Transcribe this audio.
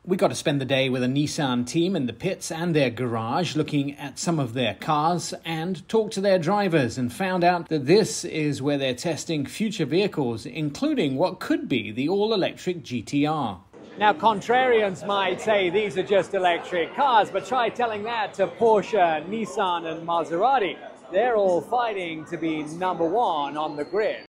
We got to spend the day with a Nissan team in the pits and their garage looking at some of their cars and talked to their drivers and found out that this is where they're testing future vehicles, including what could be the all-electric GTR. Now, contrarians might say these are just electric cars, but try telling that to Porsche, Nissan and Maserati. They're all fighting to be #1 on the grid.